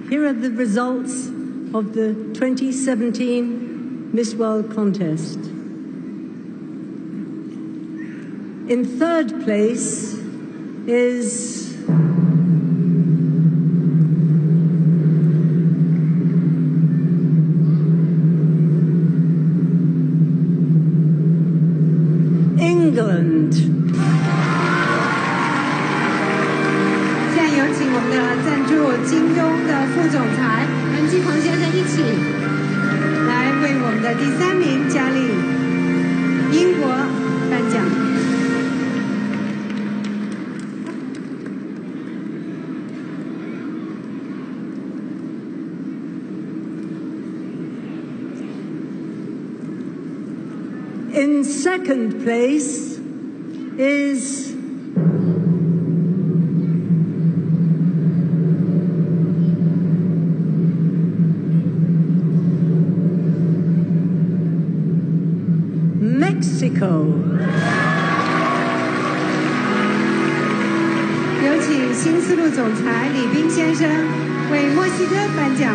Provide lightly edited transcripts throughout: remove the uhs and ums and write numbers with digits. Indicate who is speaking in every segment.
Speaker 1: Here are the results of the 2017 Miss World contest. In third place is England.
Speaker 2: 现在有请我们的赞助金庸的副总裁任继鹏先生一起来为我们的第3名佳丽英国颁奖。
Speaker 1: In second place is Mexico.
Speaker 2: 有请新丝路总裁李斌先生为墨西哥颁奖。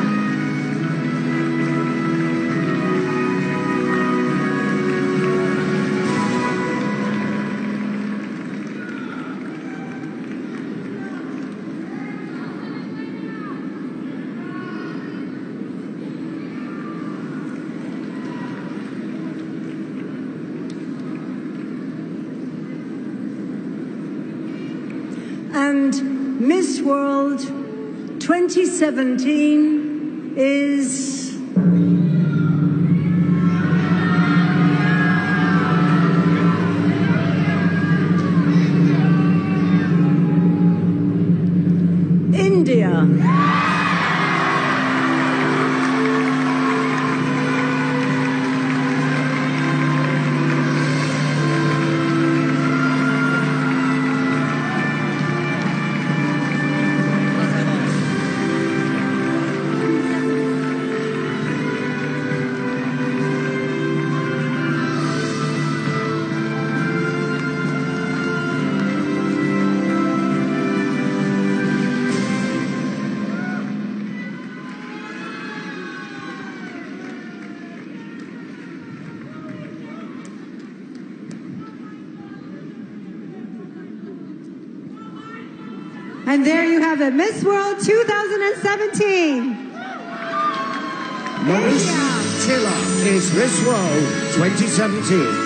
Speaker 1: And Miss World 2017 is India.
Speaker 2: And there you have it, Miss World 2017.
Speaker 3: Maurice Tiller is Miss World 2017.